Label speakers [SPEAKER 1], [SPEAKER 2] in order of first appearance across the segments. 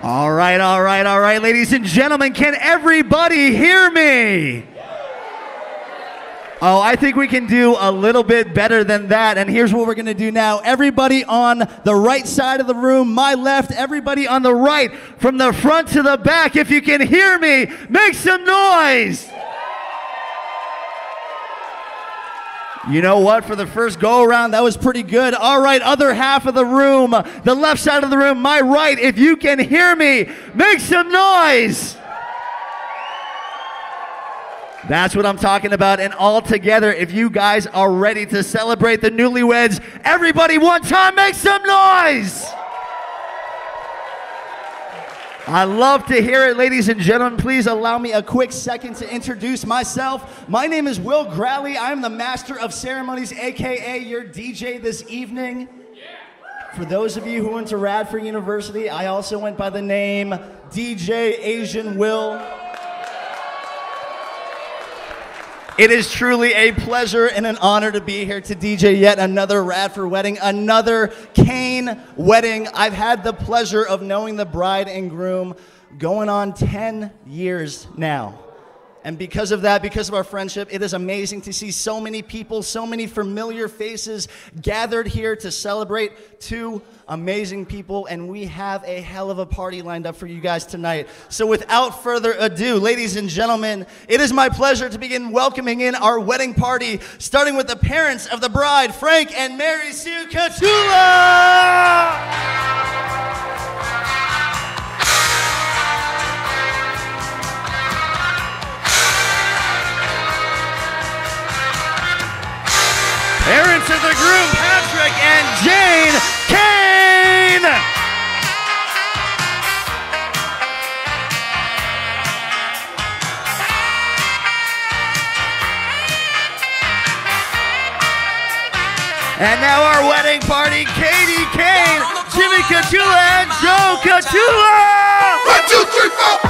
[SPEAKER 1] All right, ladies and gentlemen, can everybody hear me? Oh, I think we can do a little bit better than that, and here's what we're gonna do now. Everybody on the right side of the room, my left, everybody on the right, from the front to the back, if you can hear me, make some noise! You know what? For the first go-around, that was pretty good. All right, other half of the room, the left side of the room, my right, if you can hear me, make some noise! That's what I'm talking about. And all together, if you guys are ready to celebrate the newlyweds, everybody one time, make some noise! I love to hear it, ladies and gentlemen. Please allow me a quick second to introduce myself. My name is Will Growley. I'm the Master of Ceremonies, aka your DJ this evening. For those of you who went to Radford University, I also went by the name DJ Asian Will. It is truly a pleasure and an honor to be here to DJ yet another Radford wedding, another Caine wedding. I've had the pleasure of knowing the bride and groom going on 10 years now. And because of that, because of our friendship, it is amazing to see so many people, so many familiar faces gathered here to celebrate two amazing people, and we have a hell of a party lined up for you guys tonight. So without further ado, ladies and gentlemen, it is my pleasure to begin welcoming in our wedding party, starting with the parents of the bride, Frank and Mary Sue Kotula! Parents of the groom, Patrick and Jane Caine! And now our wedding party, Katie Caine, Jimmy Kotula, and Joe Kotula!
[SPEAKER 2] 1, 2, 3, 4!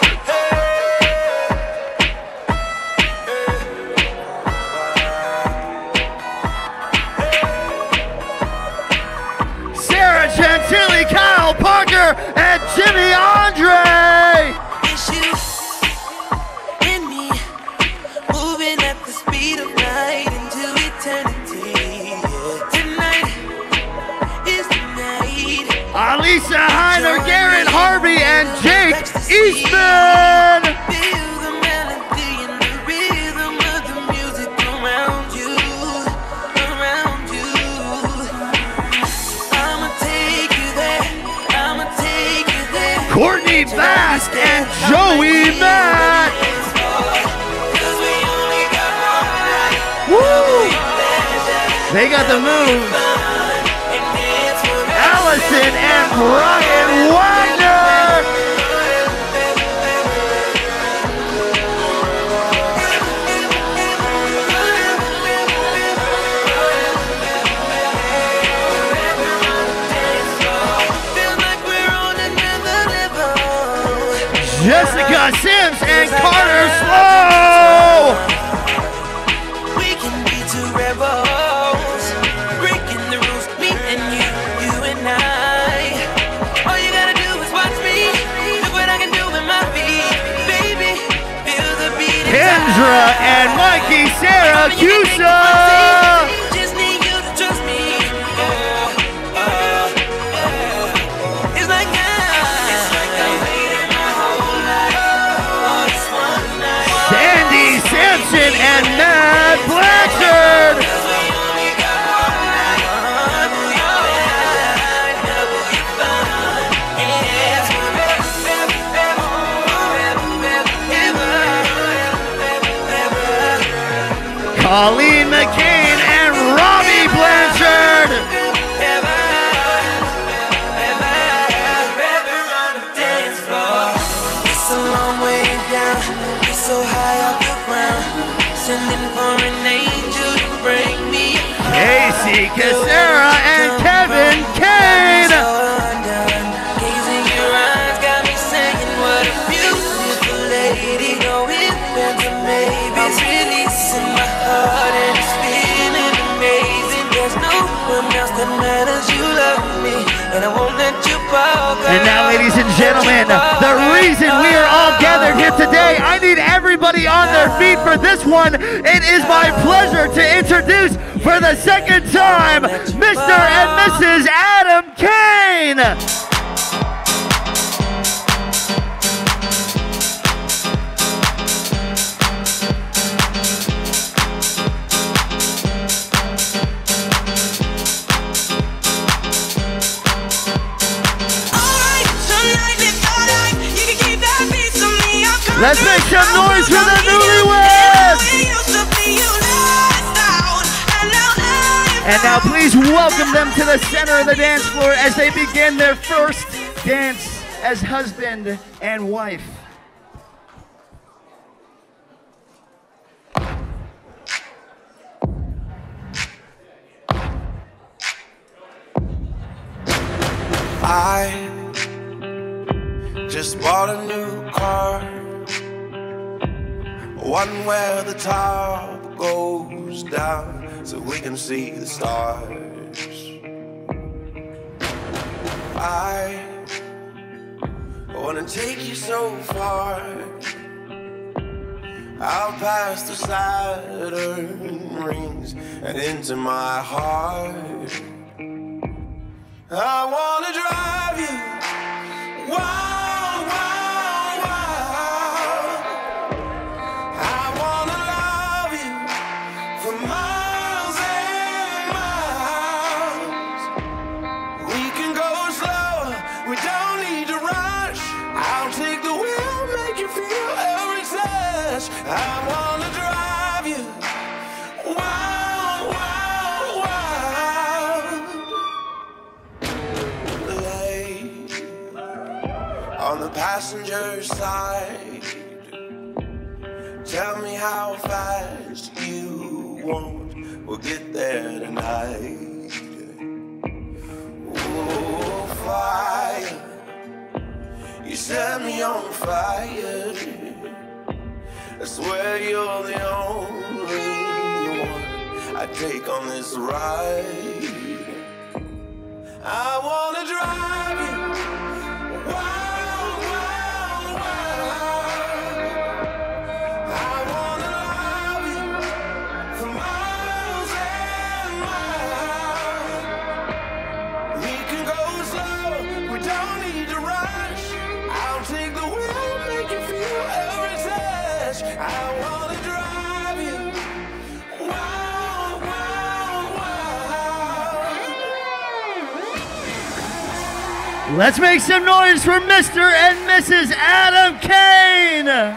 [SPEAKER 1] Chantilly, Kyle Parker, and Jimmy Andre!
[SPEAKER 3] It's you and me, moving at the speed of light into eternity. Tonight is the night.
[SPEAKER 1] Alisa Heiner, Garrett Harvey, and Jake Eastman!
[SPEAKER 3] Feel the melody and the rhythm of the music around you, around you.
[SPEAKER 1] Courtney Bass and Joey Matt. Woo! They got the moves. Allison and Brian Wagner. Jessica Sims and Carter Slow!
[SPEAKER 3] We can be two rebels, breaking the rules, me and you and I. All you gotta do is watch me, look what I can do with my feet. Baby, feel the beat.
[SPEAKER 1] Kendra and Mikey Saracusa!
[SPEAKER 3] Just need you to trust me. It's like
[SPEAKER 1] Sandy Sampson and Matt Blanchard! Colleen McCain and Robbie Blanchard!
[SPEAKER 3] It's a long way down, it's so high off the ground. Sending for an angel to bring me home.
[SPEAKER 1] Casey Casera and Kevin Caine!
[SPEAKER 3] Gazing your eyes got me saying what a beautiful lady. Going back to maybe I'm releasing my heart and it's feeling amazing. There's no one else that matters. You love me and I won't let you walk.
[SPEAKER 1] And now, ladies and gentlemen, on their feet for this one. It is my pleasure to introduce for the second time, Mr. and Mrs. Adam Caine. Let's make some noise for the newlyweds! And now please welcome them to the center of the dance floor as they begin their first dance as husband and wife.
[SPEAKER 3] I just bought a new car, one where the top goes down so we can see the stars. I wanna take you so far, out past the Saturn rings and into my heart. I wanna drive you wild, wild, wild. I wanna love you for miles and miles. We can go slow, we don't need to rush. I'll take the wheel, make you feel every touch. I wanna drive you wild, wild, wild. Lay on the passenger side, tell me how fast you want, we'll get there tonight. Oh, fire, you set me on fire. I swear you're the only one I take on this ride. I wanna drive you wild, wild, wild. I wanna love you for miles and miles. We can go slow, we don't need to rush. I'll take the wheel, make you feel every touch. I wanna drive you wild, wild, wild.
[SPEAKER 1] Let's make some noise for Mr. and Mrs. Adam Caine.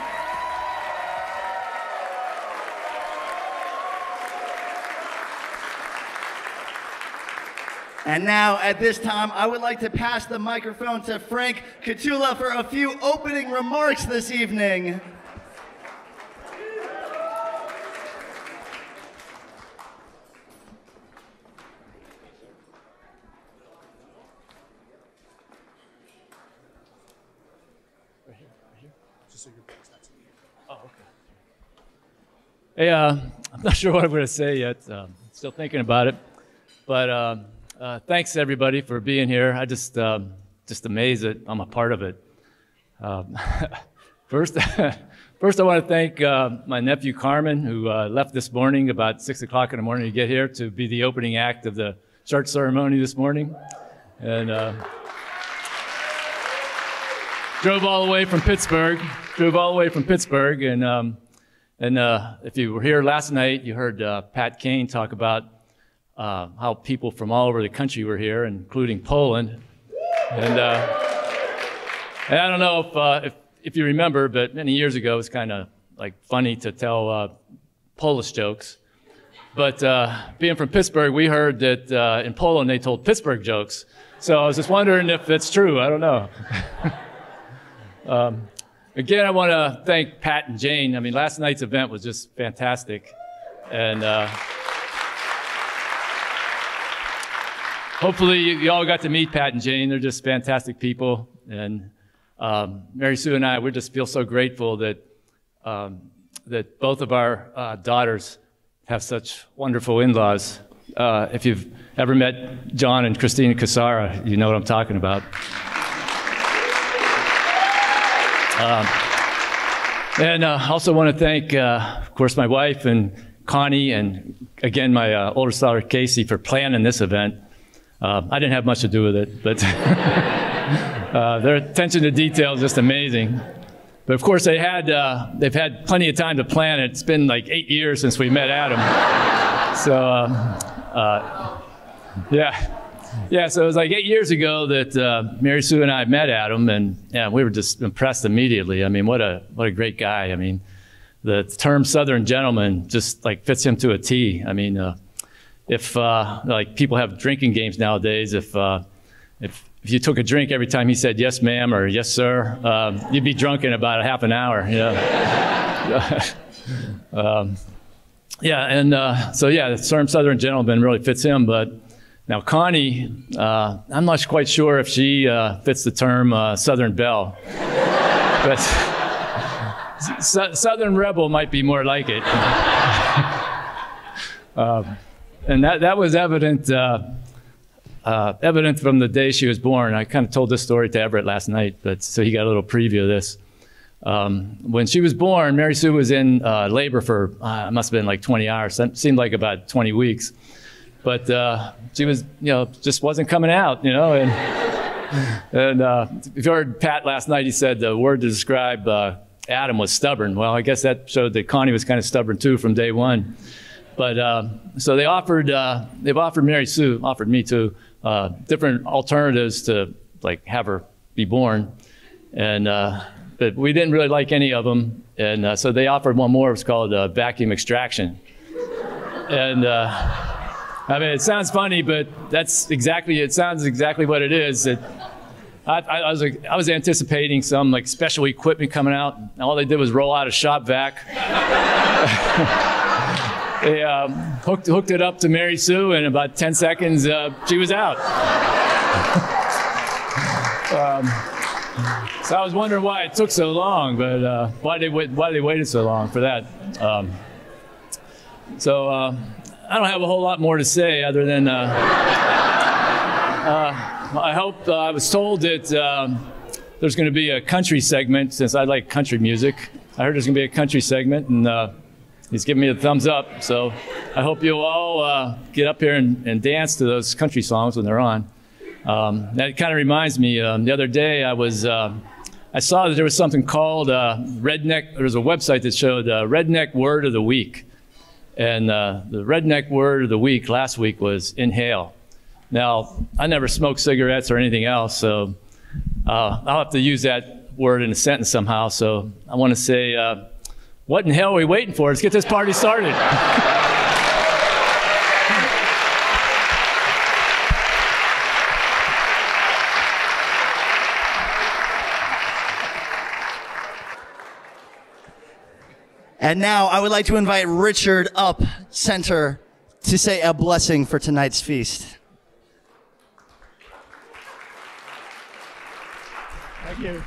[SPEAKER 1] And now, at this time, I would like to pass the microphone to Frank Kotula for a few opening remarks this evening.
[SPEAKER 2] Hey, I'm not sure what I'm going to say yet. Still thinking about it. But thanks everybody for being here. I just amazed that I'm a part of it. First, I want to thank my nephew Carmen, who left this morning about 6 o'clock in the morning to get here to be the opening act of the church ceremony this morning, and drove all the way from Pittsburgh. And if you were here last night, you heard Pat Caine talk about how people from all over the country were here, including Poland. And I don't know if you remember, but many years ago, it was kind of like funny to tell Polish jokes. But being from Pittsburgh, we heard that in Poland, they told Pittsburgh jokes. So I was just wondering if that's true. I don't know. Again, I want to thank Pat and Jane. I mean, last night's event was just fantastic. And hopefully you all got to meet Pat and Jane. They're just fantastic people. And Mary Sue and I, we just feel so grateful that, that both of our daughters have such wonderful in-laws. If you've ever met John and Christina Casara, you know what I'm talking about. And I also want to thank, of course, my wife and Connie, and again, my older daughter, Casey, for planning this event. I didn't have much to do with it, but their attention to detail is just amazing. But of course, they've had plenty of time to plan it. It's been like 8 years since we met Adam. So, yeah, so it was like 8 years ago that Mary Sue and I met Adam, and yeah, we were just impressed immediately. I mean, what a great guy. I mean, the term Southern gentleman just like fits him to a T. I mean, if like people have drinking games nowadays, if you took a drink every time he said yes ma'am or yes sir, you'd be drunk in about a half an hour. You know? Yeah, and so yeah, the term Southern gentleman really fits him. But now Connie, I'm not quite sure if she fits the term Southern belle, but Southern rebel might be more like it. And that was evident from the day she was born. I kind of told this story to Everett last night, but so he got a little preview of this. When she was born, Mary Sue was in labor for, it must have been like 20 hours. It seemed like about 20 weeks. But she was, you know, just wasn't coming out, you know. And if you heard Pat last night, he said the word to describe Adam was stubborn. Well, I guess that showed that Connie was kind of stubborn too from day one. But so they've offered Mary Sue, offered me too, different alternatives to like have her be born. And but we didn't really like any of them. And so they offered one more. It was called vacuum extraction. And I mean, it sounds funny, but it sounds exactly what it is. I was anticipating some like special equipment coming out. And all they did was roll out a shop vac. They hooked it up to Mary Sue, and in about 10 seconds, she was out. So I was wondering why it took so long, but why they waited so long for that. So I don't have a whole lot more to say other than I hope I was told that there's going to be a country segment, since I like country music. I heard there's going to be a country segment, and he's giving me a thumbs up. So I hope you'll all get up here and dance to those country songs when they're on. That kind of reminds me, the other day I saw that there was something called Redneck. There was a website that showed Redneck Word of the Week. And the Redneck Word of the Week last week was inhale. Now, I never smoked cigarettes or anything else, so I'll have to use that word in a sentence somehow. So I want to say, what in hell are we waiting for? Let's get this party started.
[SPEAKER 1] And now I would like to invite Richard up center to say a blessing for tonight's feast.
[SPEAKER 4] Thank you.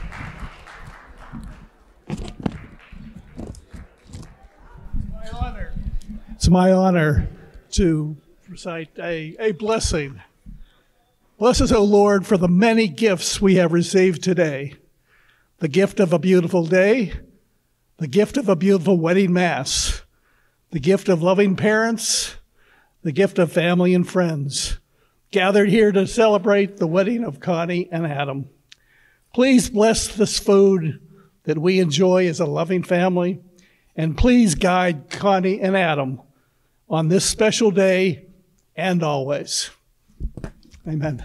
[SPEAKER 4] It's my honor to recite a blessing. Bless us, O Lord, for the many gifts we have received today. The gift of a beautiful day, the gift of a beautiful wedding mass, the gift of loving parents, the gift of family and friends, gathered here to celebrate the wedding of Connie and Adam. Please bless this food that we enjoy as a loving family, and please guide Connie and Adam on this special day and always. Amen.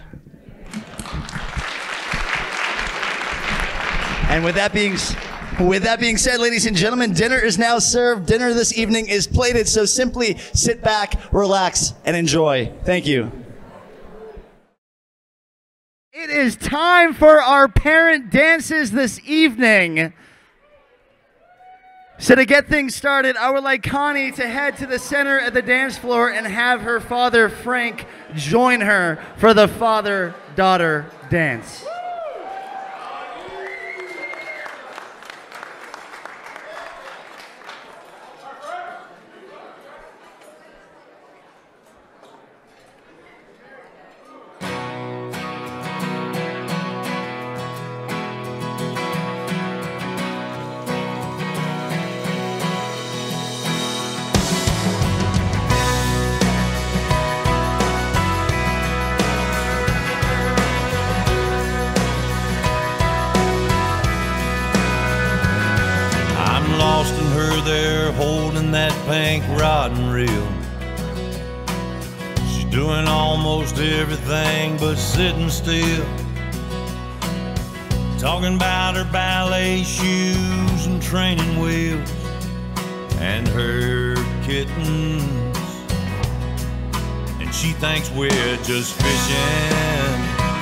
[SPEAKER 1] And with that being said, ladies and gentlemen, dinner is now served. Dinner this evening is plated, so simply sit back, relax, and enjoy. Thank you. It is time for our parent dances this evening. So to get things started, I would like Connie to head to the center of the dance floor and have her father, Frank, join her for the father-daughter dance.
[SPEAKER 5] bank rotting real. She's doing almost everything but sitting still. Talking about her ballet shoes and training wheels and her kittens. And she thinks we're just fishing.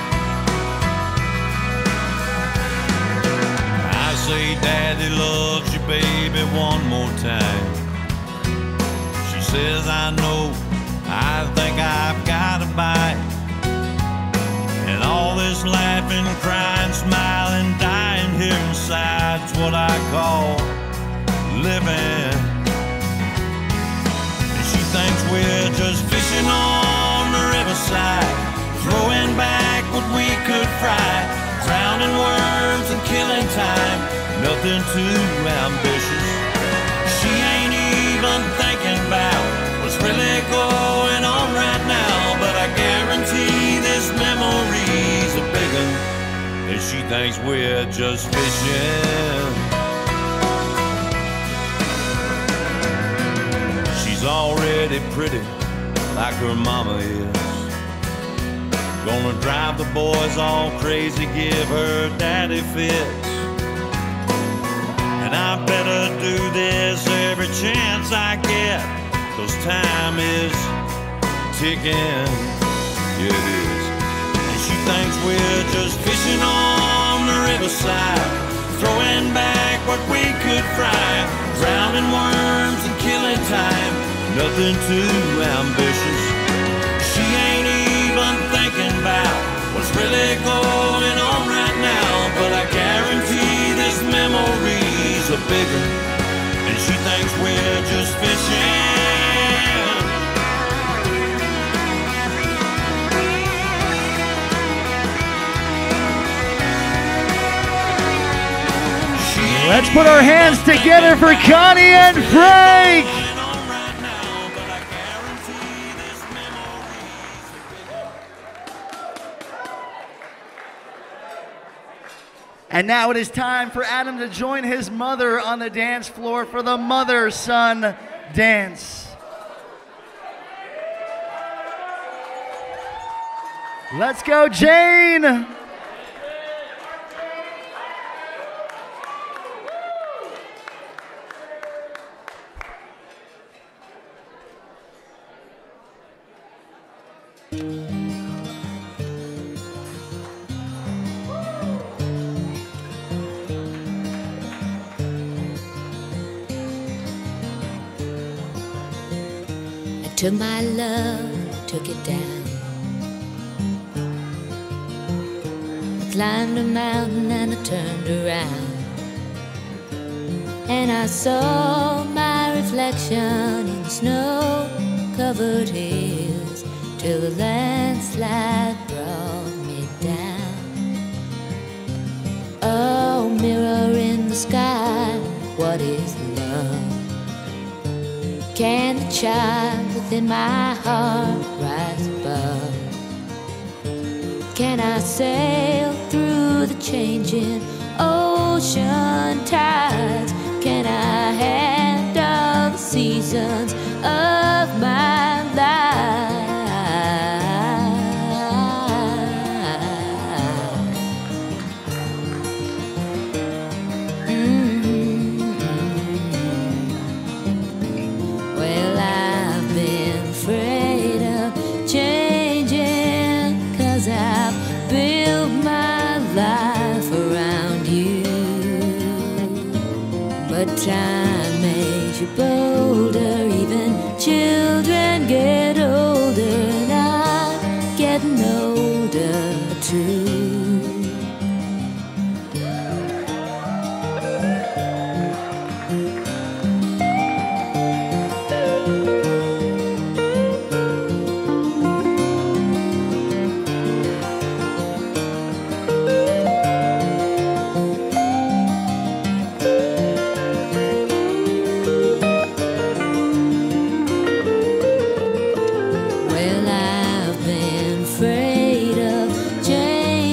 [SPEAKER 5] I say, Daddy loves you, baby, one more time. She says, I know, I think I've got a bite. And all this laughing, crying, smiling, dying here inside's what I call living. And she thinks we're just fishing on the riverside, throwing back what we could fry, drowning worms and killing time, nothing too ambitious. She ain't even thinking about what's really going on right now, but I guarantee this memory's a big one, and she thinks we're just fishing. She's already pretty like her mama is. Gonna drive the boys all crazy, give her daddy fits. And I better do this every chance I get, 'cause time is ticking, yeah, it is. And she thinks we're just fishing on the riverside, throwing back what we could fry, drowning worms and killing time, nothing too ambitious. She ain't even thinking about what's really going on right now, but I guarantee this memory's a big one, and she thinks we're just fishing.
[SPEAKER 1] Let's put our hands together for Connie and Frank. And now it is time for Adam to join his mother on the dance floor for the mother-son dance. Let's go, Jane.
[SPEAKER 6] Took my love, took it down. I climbed a mountain and I turned around, and I saw my reflection in snow-covered hills till the landslide brought me down. Oh, mirror in the sky, what is love? Can the child within my heart rise above? Can I sail through the changing ocean tides? Can I handle the seasons of my life? Well, I've been afraid of changing, 'cause I've built my life around you. But time makes you bolder, even children get older, and I'm getting older too. Well, I've been afraid of change.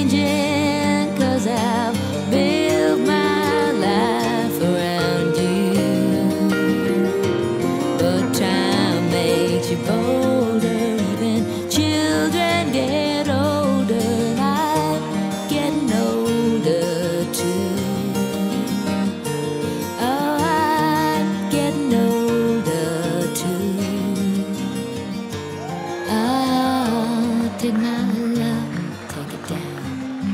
[SPEAKER 6] getting older too. Oh, I'm getting older too. Oh, take my love, take it down.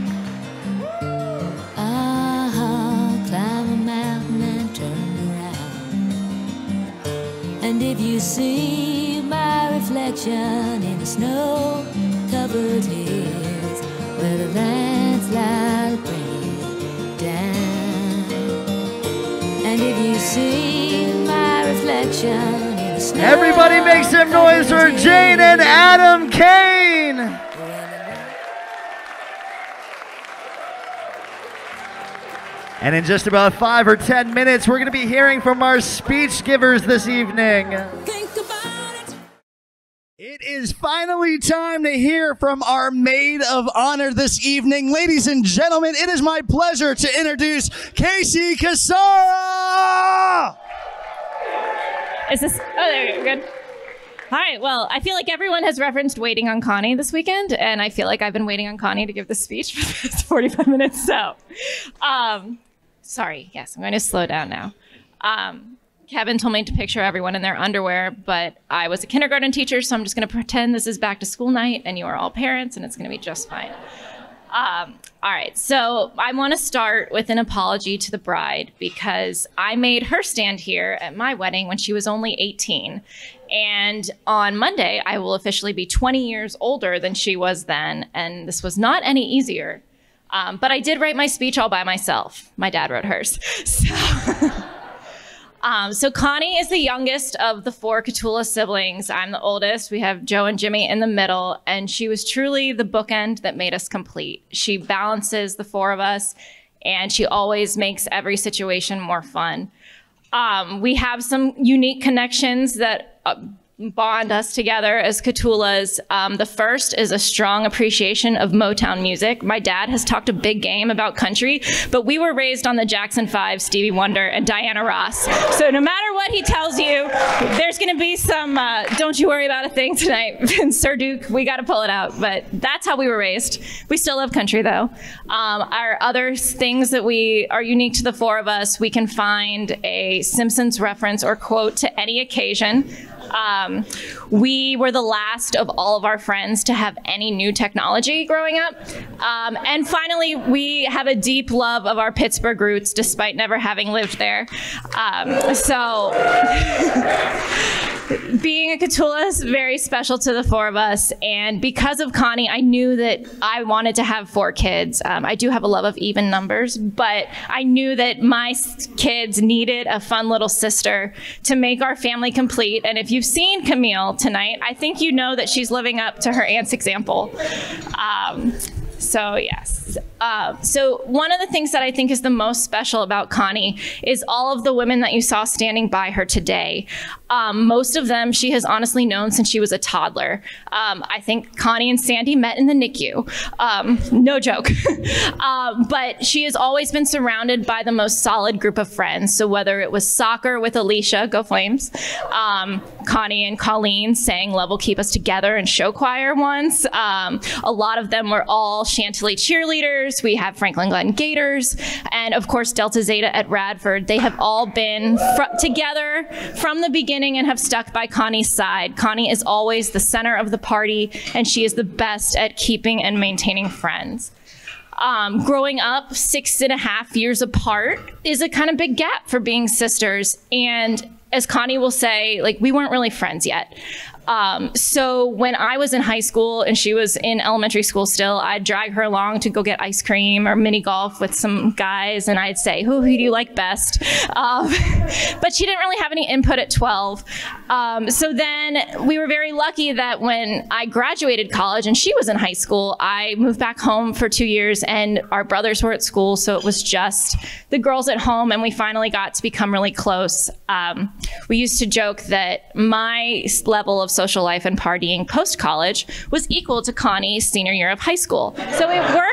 [SPEAKER 6] Oh, climb a mountain and turn around. And if you see my reflection in the snow-covered hills, where the landslide brings it down. And if you see my reflection in the snow,
[SPEAKER 1] Everybody make some noise for Jane and Adam Caine. And in just about 5 or 10 minutes, we're going to be hearing from our speech givers this evening.
[SPEAKER 6] think about it.
[SPEAKER 1] It is finally time to hear from our maid of honor this evening. Ladies and gentlemen, it is my pleasure to introduce Casey Casara!
[SPEAKER 7] Is this? Oh, there you go. Good. All right. Well, I feel like everyone has referenced waiting on Connie this weekend, and I feel like I've been waiting on Connie to give this speech for the past 45 minutes. So, sorry. Yes, I'm going to slow down now. Kevin told me to picture everyone in their underwear, but I was a kindergarten teacher, so I'm just going to pretend this is back to school night, and you are all parents, and it's going to be just fine. All right, so I want to start with an apology to the bride because I made her stand here at my wedding when she was only 18. And on Monday, I will officially be 20 years older than she was then, and this was not any easier. But I did write my speech all by myself. My dad wrote hers. So Connie is the youngest of the 4 Kotula siblings. I'm the oldest. We have Joe and Jimmy in the middle, and she was truly the bookend that made us complete. She balances the 4 of us, and she always makes every situation more fun. We have some unique connections that bond us together as Kotulas. The first is a strong appreciation of Motown music. My dad has talked a big game about country, but we were raised on the Jackson 5, Stevie Wonder, and Diana Ross. So no matter what he tells you, there's going to be some don't you worry about a thing tonight. Sir Duke, we got to pull it out. But that's how we were raised. We still love country, though. Our other things that we are unique to the 4 of us, we can find a Simpsons reference or quote to any occasion. We were the last of all of our friends to have any new technology growing up. And finally, we have a deep love of our Pittsburgh roots, despite never having lived there. So being a Kotula is very special to the 4 of us. And because of Connie, I knew that I wanted to have 4 kids. I do have a love of even numbers, but I knew that my kids needed a fun little sister to make our family complete. And if you've seen Camille tonight, I think you know that she's living up to her aunt's example. So yes. So one of the things that I think is the most special about Connie is all of the women that you saw standing by her today. Most of them she has honestly known since she was a toddler. I think Connie and Sandy met in the NICU. No joke. But she has always been surrounded by the most solid group of friends. So whether it was soccer with Alicia, go Flames, Connie and Colleen sang Love Will Keep Us Together in show choir once. A lot of them were all Chantilly cheerleaders. We have Franklin Glen Gators, and of course Delta Zeta at Radford. They have all been together from the beginning and have stuck by Connie's side. Connie is always the center of the party, and she is the best at keeping and maintaining friends. Growing up 6.5 years apart is a kind of big gap for being sisters, and as Connie will say, like, we weren't really friends yet. So when I was in high school and she was in elementary school still, I'd drag her along to go get ice cream or mini golf with some guys, and I'd say, who do you like best? But she didn't really have any input at 12. So then we were very lucky that when I graduated college and she was in high school, I moved back home for 2 years, and our brothers were at school, so it was just the girls at home, and we finally got to become really close. We used to joke that my level of social life and partying post-college was equal to Connie's senior year of high school. So it worked out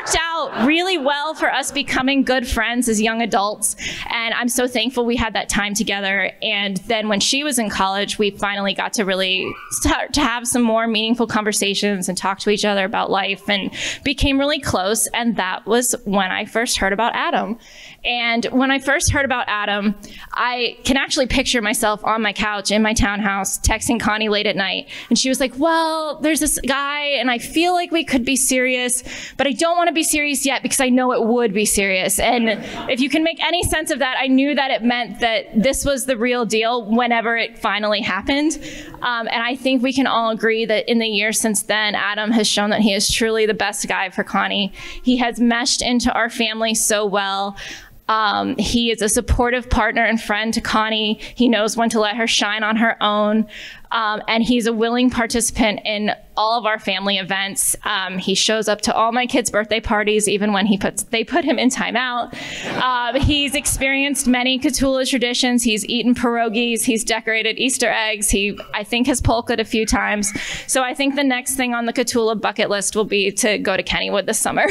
[SPEAKER 7] out really well for us becoming good friends as young adults. And I'm so thankful we had that time together. And then when she was in college, we finally got to really start to have some more meaningful conversations and talk to each other about life and became really close. And that was when I first heard about Adam. And when I first heard about Adam, I can actually picture myself on my couch in my townhouse texting Connie late at night. And she was like, well, there's this guy and I feel like we could be serious, but I don't want to be serious yet because I know it would be serious. And if you can make any sense of that, I knew that it meant that this was the real deal whenever it finally happened. And I think we can all agree that in the years since then, Adam has shown that he is truly the best guy for Connie. He has meshed into our family so well. He is a supportive partner and friend to Connie. He knows when to let her shine on her own. And he's a willing participant in all of our family events. He shows up to all my kids' birthday parties, even when they put him in timeout. He's experienced many Kotula traditions. He's eaten pierogies. He's decorated Easter eggs. He, I think, has polkaed a few times. So I think the next thing on the Kotula bucket list will be to go to Kennywood this summer.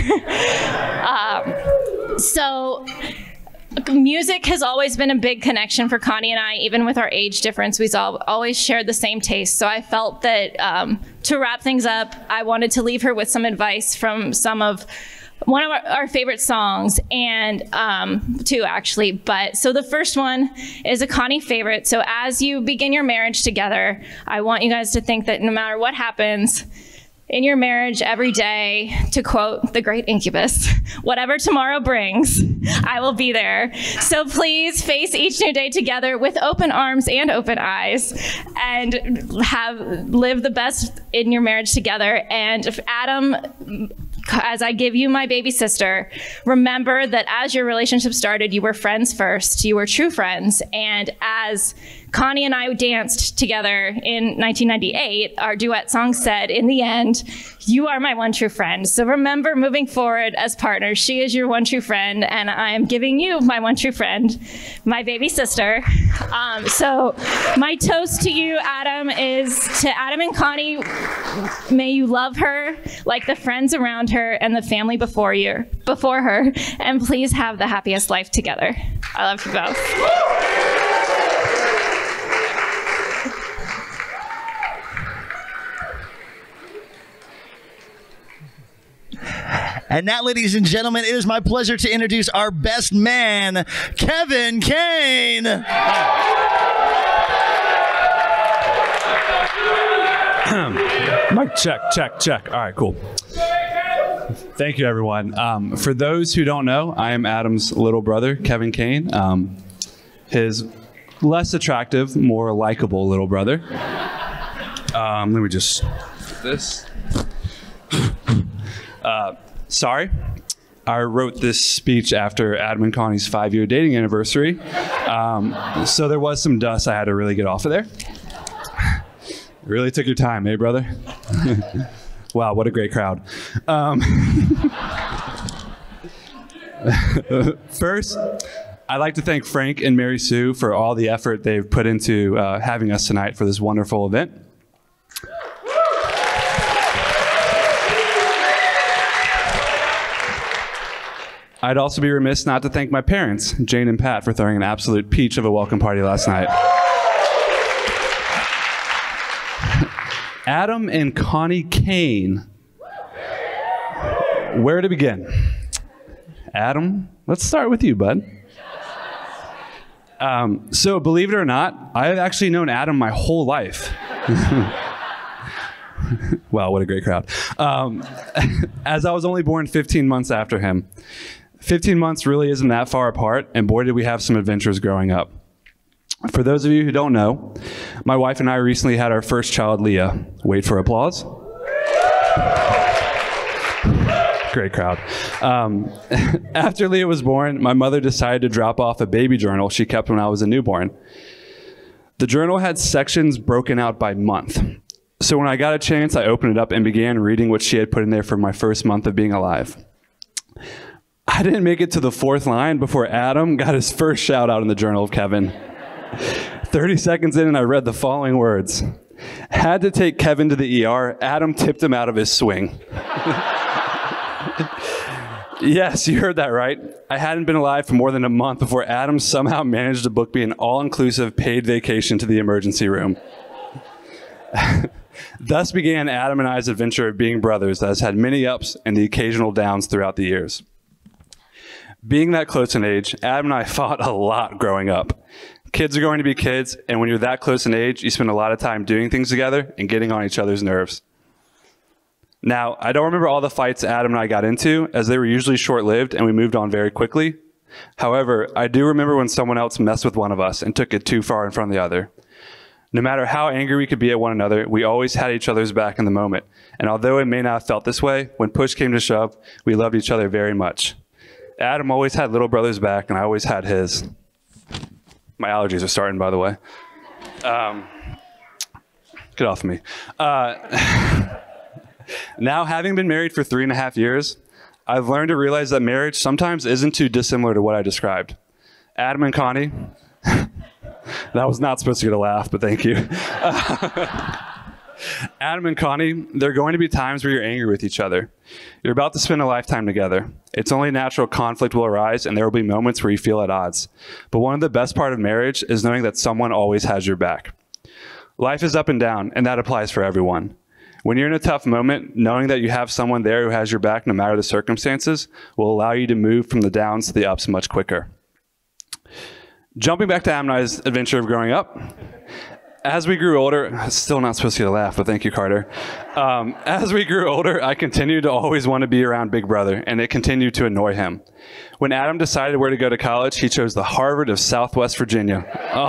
[SPEAKER 7] So music has always been a big connection for Connie and I, even with our age difference. We've always shared the same taste. So I felt that to wrap things up, I wanted to leave her with some advice from one of our favorite songs, and two actually. But so the first one is a Connie favorite. So as you begin your marriage together, I want you guys to think that no matter what happens in your marriage every day, to quote the great Incubus, whatever tomorrow brings, I will be there. So please face each new day together with open arms and open eyes, and live the best in your marriage together. And if Adam, as I give you my baby sister, remember that as your relationship started, you were friends first. You were true friends. And as Connie and I danced together in 1998, our duet song said, in the end, you are my one true friend. So remember, moving forward as partners, she is your one true friend, and I am giving you my one true friend, my baby sister. So my toast to you, Adam, is to Adam and Connie. May you love her like the friends around her and the family before her, and please have the happiest life together. I love you both.
[SPEAKER 1] And now, ladies and gentlemen, it is my pleasure to introduce our best man, Kevin Caine.
[SPEAKER 8] Mic check. All right, cool. Thank you, everyone. For those who don't know, I am Adam's little brother, Kevin Caine. His less attractive, more likable little brother. Let me just do this. Sorry, I wrote this speech after Adam and Connie's 5-year dating anniversary. So there was some dust I had to really get off of there. Really took your time, eh, brother? Wow, what a great crowd. First, I'd like to thank Frank and Mary Sue for all the effort they've put into having us tonight for this wonderful event. I'd also be remiss not to thank my parents, Jane and Pat, for throwing an absolute peach of a welcome party last night. Adam and Connie Caine. Where to begin? Adam, let's start with you, bud. So believe it or not, I've actually known Adam my whole life. Wow, what a great crowd. As I was only born 15 months after him. 15 months really isn't that far apart, and boy, did we have some adventures growing up. For those of you who don't know, my wife and I recently had our first child, Leah. Wait for applause. Great crowd. After Leah was born, my mother decided to drop off a baby journal she kept when I was a newborn. The journal had sections broken out by month. So when I got a chance, I opened it up and began reading what she had put in there for my first month of being alive. I didn't make it to the 4th line before Adam got his first shout out in the Journal of Kevin. 30 seconds in and I read the following words. Had to take Kevin to the ER. Adam tipped him out of his swing. Yes, you heard that right. I hadn't been alive for more than a month before Adam somehow managed to book me an all-inclusive paid vacation to the emergency room. Thus began Adam and I's adventure of being brothers that has had many ups and the occasional downs throughout the years. Being that close in age, Adam and I fought a lot growing up. Kids are going to be kids, and when you're that close in age, you spend a lot of time doing things together and getting on each other's nerves. Now, I don't remember all the fights Adam and I got into, as they were usually short-lived and we moved on very quickly. However, I do remember when someone else messed with one of us and took it too far in front of the other. No matter how angry we could be at one another, we always had each other's back in the moment. And although it may not have felt this way, when push came to shove, we loved each other very much. Adam always had little brother's back, and I always had his. My allergies are starting, by the way. Get off me. Now, having been married for 3.5 years, I've learned to realize that marriage sometimes isn't too dissimilar to what I described. Adam and Connie, that was not supposed to get a laugh, but thank you. Adam and Connie, there are going to be times where you're angry with each other. You're about to spend a lifetime together. It's only natural conflict will arise, and there will be moments where you feel at odds. But one of the best parts of marriage is knowing that someone always has your back. Life is up and down, and that applies for everyone. When you're in a tough moment, knowing that you have someone there who has your back no matter the circumstances will allow you to move from the downs to the ups much quicker. Jumping back to Adam and I's adventure of growing up, as we grew older, still not supposed to get a laugh, but thank you, Carter. As we grew older, I continued to always want to be around Big Brother, and it continued to annoy him. When Adam decided where to go to college, he chose the Harvard of Southwest Virginia.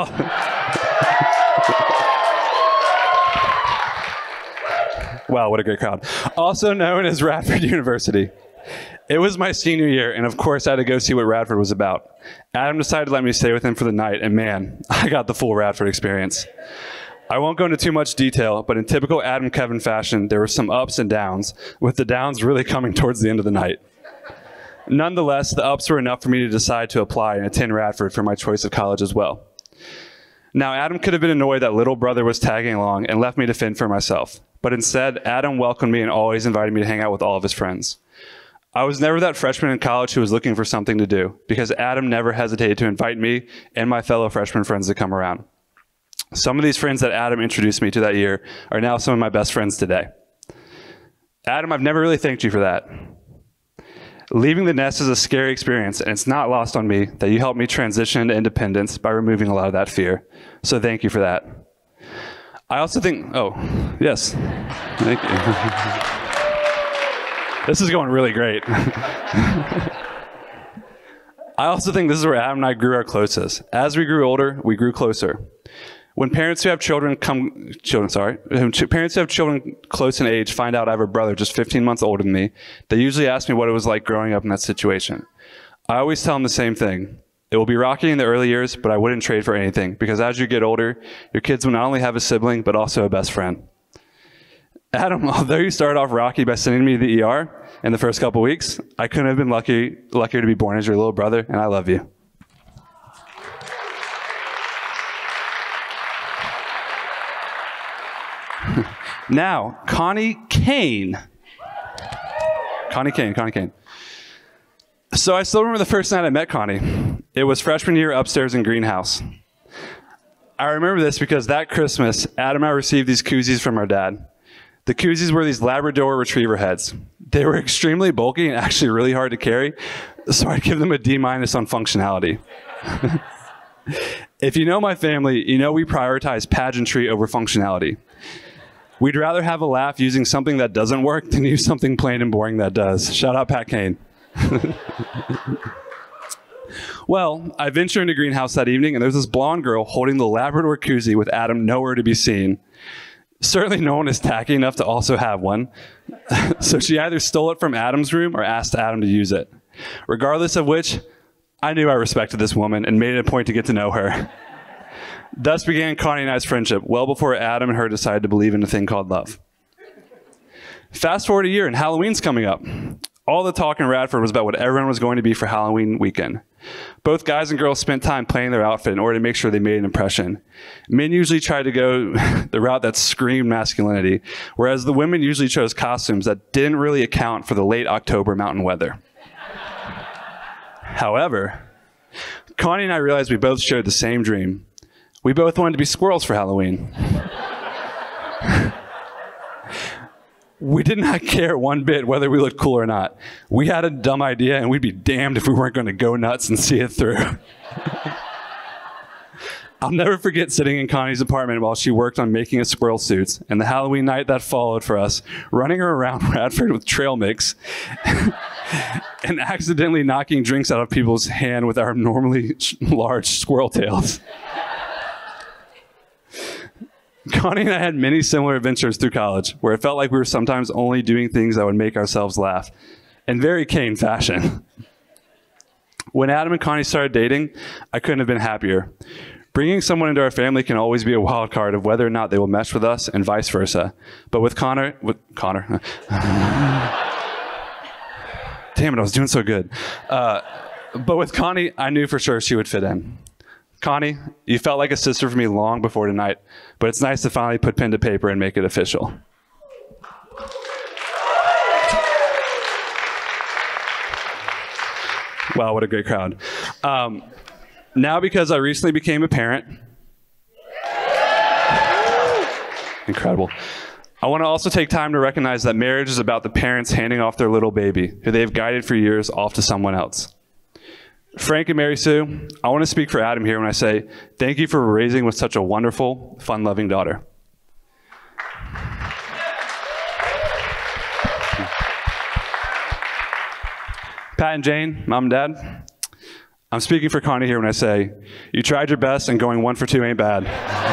[SPEAKER 8] Wow, what a great crowd. Also known as Radford University. It was my senior year, and of course I had to go see what Radford was about. Adam decided to let me stay with him for the night, and man, I got the full Radford experience. I won't go into too much detail, but in typical Adam Kevin fashion, there were some ups and downs, with the downs really coming towards the end of the night. Nonetheless, the ups were enough for me to decide to apply and attend Radford for my choice of college as well. Now, Adam could have been annoyed that little brother was tagging along and left me to fend for myself. But instead, Adam welcomed me and always invited me to hang out with all of his friends. I was never that freshman in college who was looking for something to do, because Adam never hesitated to invite me and my fellow freshman friends to come around. Some of these friends that Adam introduced me to that year are now some of my best friends today. Adam, I've never really thanked you for that. Leaving the nest is a scary experience, and it's not lost on me that you helped me transition into independence by removing a lot of that fear. So thank you for that. I also think, oh, yes, thank you. This is going really great. I also think this is where Adam and I grew our closest. As we grew older, we grew closer. When parents who have parents who have children close in age find out I have a brother just 15 months older than me, they usually ask me what it was like growing up in that situation. I always tell them the same thing. It will be rocky in the early years, but I wouldn't trade for anything, because as you get older, your kids will not only have a sibling, but also a best friend. Adam, although you started off rocky by sending me to the ER in the first couple weeks, I couldn't have been luckier to be born as your little brother, and I love you. Now, Connie Caine. Connie Caine. So I still remember the first night I met Connie. It was freshman year upstairs in Greenhouse. I remember this because that Christmas, Adam and I received these koozies from our dad. The koozies were these Labrador Retriever heads. They were extremely bulky and actually really hard to carry, so I'd give them a D- on functionality. If you know my family, you know we prioritize pageantry over functionality. We'd rather have a laugh using something that doesn't work than use something plain and boring that does. Shout out Pat Caine. Well, I ventured into Greenhouse that evening, and there was this blonde girl holding the Labrador koozie with Adam nowhere to be seen. Certainly no one is tacky enough to also have one. So she either stole it from Adam's room or asked Adam to use it. Regardless of which, I knew I respected this woman and made it a point to get to know her. Thus began Connie and I's friendship, well before Adam and her decided to believe in a thing called love. Fast forward a year, and Halloween's coming up. All the talk in Radford was about what everyone was going to be for Halloween weekend. Both guys and girls spent time planning their outfit in order to make sure they made an impression. Men usually tried to go the route that screamed masculinity, whereas the women usually chose costumes that didn't really account for the late October mountain weather. However, Connie and I realized we both shared the same dream. We both wanted to be squirrels for Halloween. We did not care one bit whether we looked cool or not. We had a dumb idea, and we'd be damned if we weren't going to go nuts and see it through. I'll never forget sitting in Connie's apartment while she worked on making us squirrel suits, and the Halloween night that followed for us, running her around Radford with trail mix, and accidentally knocking drinks out of people's hand with our normally large squirrel tails. Connie and I had many similar adventures through college, where it felt like we were sometimes only doing things that would make ourselves laugh, in very Caine fashion. When Adam and Connie started dating, I couldn't have been happier. Bringing someone into our family can always be a wild card of whether or not they will mesh with us and vice versa. But with Connor, damn it, I was doing so good. But with Connie, I knew for sure she would fit in. Connie, you felt like a sister for me long before tonight, but it's nice to finally put pen to paper and make it official. Wow, what a great crowd. Now, because I recently became a parent, incredible, I want to also take time to recognize that marriage is about the parents handing off their little baby, who they've guided for years, off to someone else. Frank and Mary Sue, I want to speak for Adam here when I say thank you for raising with such a wonderful, fun-loving daughter. Pat and Jane, Mom and Dad, I'm speaking for Connie here when I say you tried your best and going 1 for 2 ain't bad.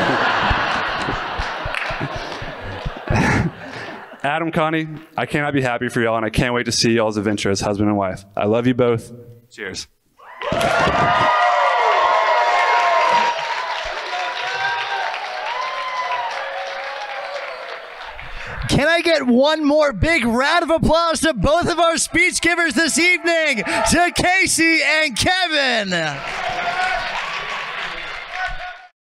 [SPEAKER 8] Adam, Connie, I cannot be happy for y'all, and I can't wait to see y'all's adventure as husband and wife. I love you both. Cheers.
[SPEAKER 1] Can I get one more big round of applause to both of our speech givers this evening, to Casey and Kevin?